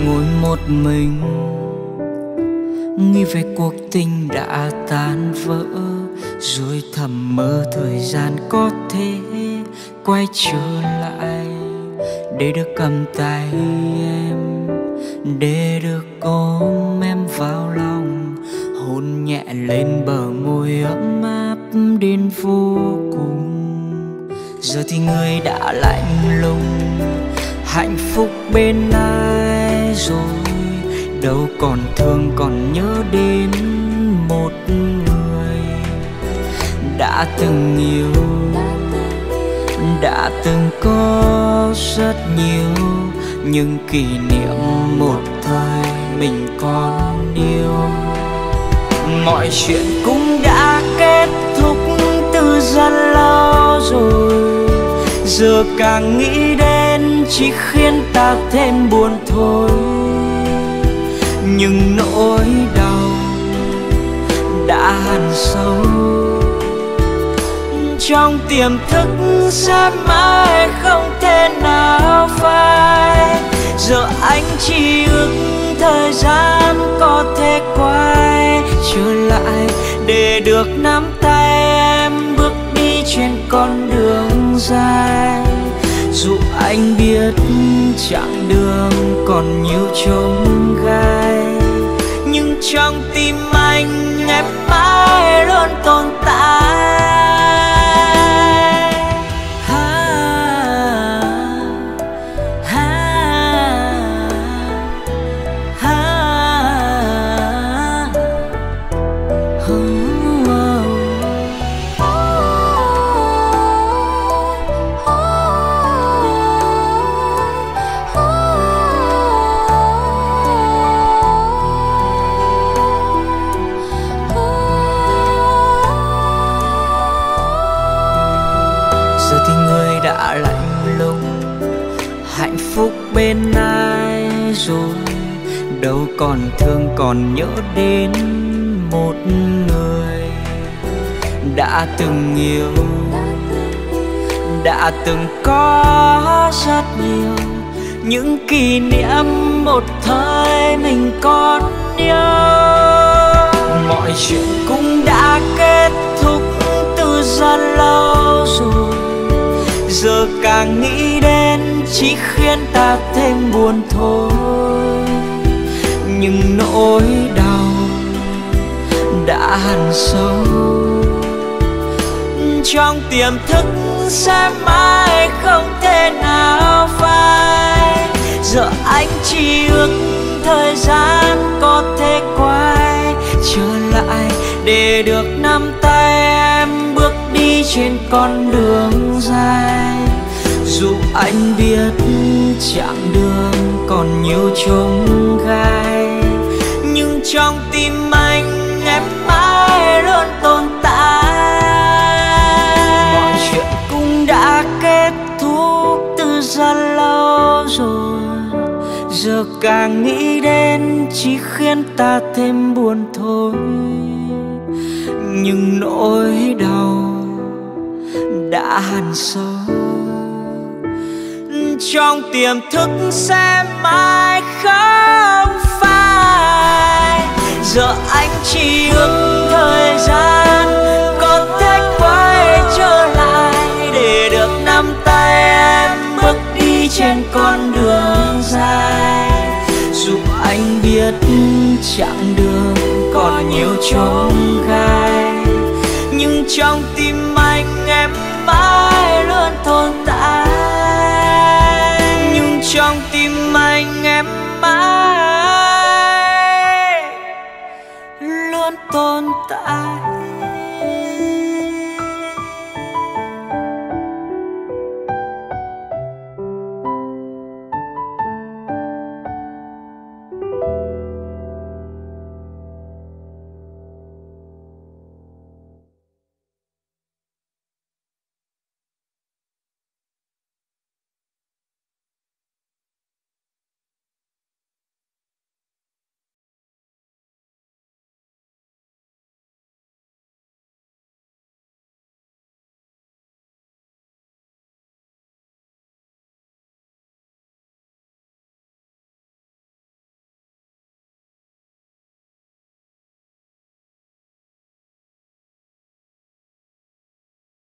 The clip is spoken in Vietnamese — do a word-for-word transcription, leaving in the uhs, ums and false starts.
ngồi một mình nghĩ về cuộc tình đã tan vỡ, rồi thầm mơ thời gian có thể quay trở lại để được cầm tay em, để được ôm em vào lòng, hôn nhẹ lên bờ môi ấm áp đến vô cùng. Giờ thì người đã lạnh lùng, hạnh phúc bên ai rồi, đâu còn thương còn nhớ đến một người đã từng yêu, đã từng có rất nhiều những kỷ niệm một thời mình còn yêu. Mọi chuyện cũng đã kết thúc từ rất lâu rồi, giờ càng nghĩ đến chỉ khiến ta thêm buồn thôi. Nhưng nỗi đau đã hằn sâu trong tiềm thức sẽ mãi không thể nào phai. Giờ anh chỉ ước thời gian có thể quay trở lại để được nắm tay em bước đi trên con đường dài. Dù anh biết chặng đường còn nhiều chông gai, nhưng trong tim anh em mãi luôn tồn tại. Giờ thì người đã lạnh lùng, hạnh phúc bên ai rồi, đâu còn thương còn nhớ đến một người đã từng yêu, đã từng có rất nhiều những kỷ niệm một thời mình còn nhớ. Mọi chuyện cũng đã kết thúc từ rất lâu rồi, giờ càng nghĩ đến chỉ khiến ta thêm buồn thôi. Nhưng nỗi đau đã hằn sâu trong tiềm thức sẽ mãi không thể nào phai. Giờ anh chỉ ước thời gian có thể quay trở lại để được nắm tay em bước đi trên con đường dài. Dù anh biết chặng đường còn nhiều chông gai, nhưng trong tim anh em mãi luôn tồn tại. Mọi chuyện cũng đã kết thúc từ rất lâu rồi, giờ càng nghĩ đến chỉ khiến ta thêm buồn thôi. Nhưng nỗi đau đã hằn sâu trong tiềm thức sẽ mãi không phai. Giờ anh chỉ ước thời gian có thể quay trở lại để được nắm tay em bước đi trên con đường dài. Dù anh biết chặng đường còn nhiều chông gai, nhưng trong tim anh em mãi luôn tồn tại. Nhưng trong tim anh em mãi luôn tồn tại.